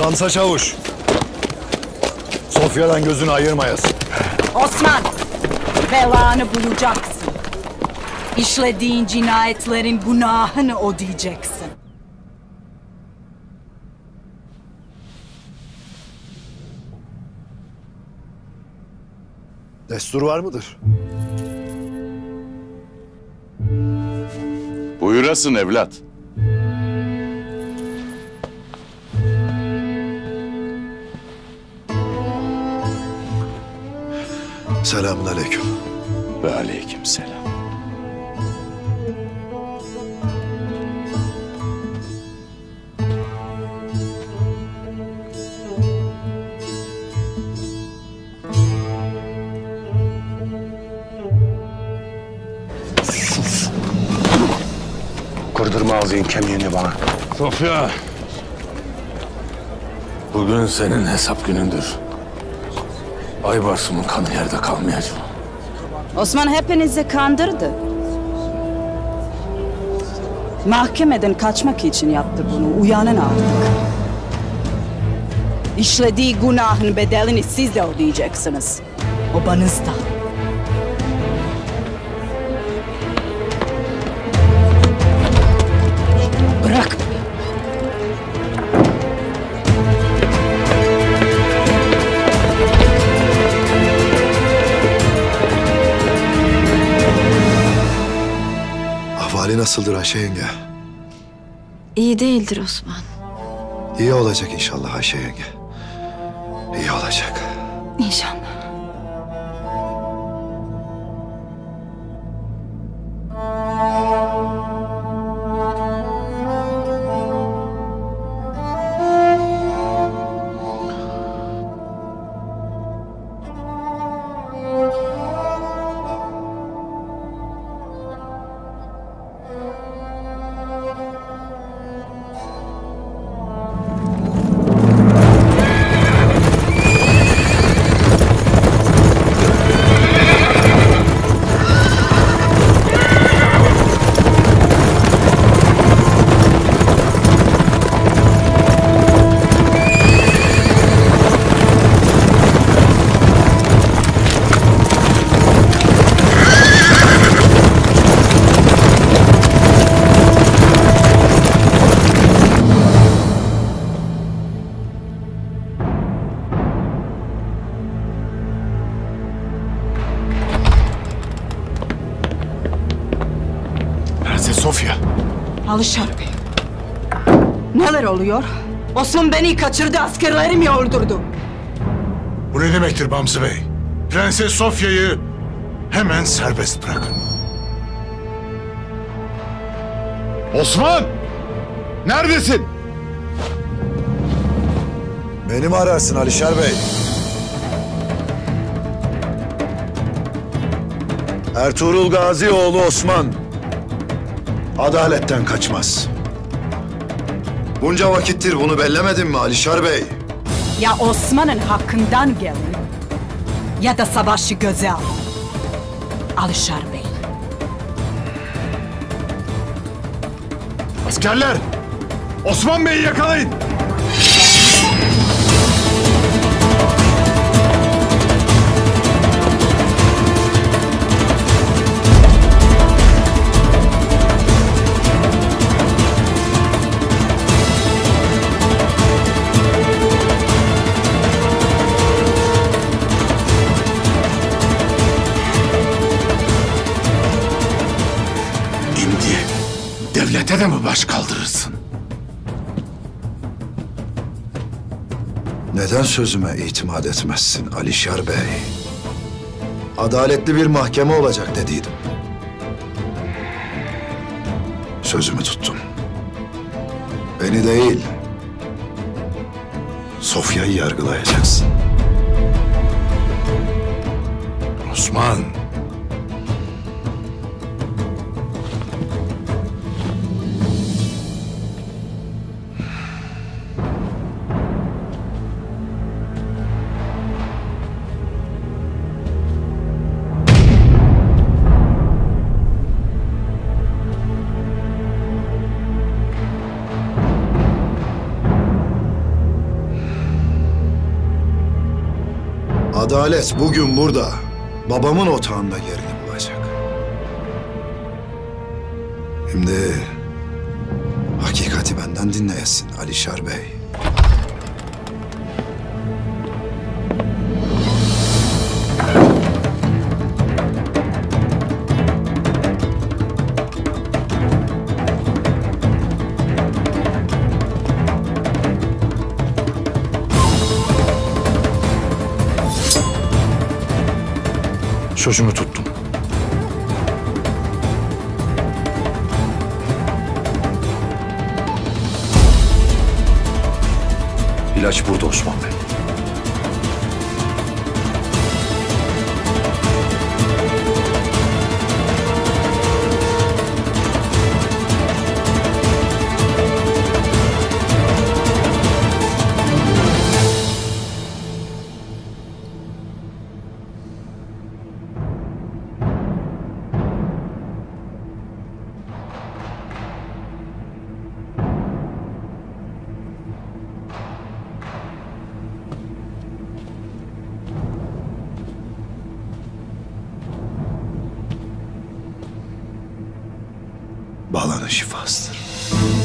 Samsa Çavuş. Sofya'dan gözünü ayırmayasın. Osman, belanı bulacaksın. İşlediğin cinayetlerin günahını ödeyeceksin. Destur var mıdır? Buyurasın evlat. Selamun aleyküm. Ve aleykümselam. Kırdırma ağzın kemiğini bana. Sofya. Bugün senin hesap günündür. Aybarsım'ın kanı yerde kalmayacak. Osman hepinizi kandırdı. Mahkemeden kaçmak için yaptı bunu. Uyanın artık. İşlediği günahın bedelini siz de ödeyeceksiniz. Obanızda. Bırak beni. Ahvali nasıldır Ayşe yenge? İyi değildir Osman. İyi olacak inşallah Ayşe yenge. İyi olacak. İnşallah. Prenses Sofya. Alişar Bey. Neler oluyor? Osman beni kaçırdı, askerlerimi öldürdü. Bu ne demektir Bamsı Bey? Prenses Sofya'yı hemen serbest bırakın. Osman! Neredesin? Beni mi ararsın Alişar Bey? Ertuğrul Gazi oğlu Osman adaletten kaçmaz. Bunca vakittir bunu bellemedin mi Alişar Bey? Ya Osman'ın hakkından gelin ya da savaşı göze alın. Alişar Bey. Askerler! Osman Bey'i yakalayın! Devlete de mi baş kaldırırsın? Neden sözüme itimat etmezsin Alişar Bey? Adaletli bir mahkeme olacak dediydim. Sözümü tuttum. Beni değil, Sofya'yı yargılayacaksın. Osman! Adalet bugün burada. Babamın otağında yerini bulacak. Şimdi hakikati benden dinleyesin Alişar Bey. Sözümü tuttum. İlaç burada Osman Bey. Balanın şifasıdır.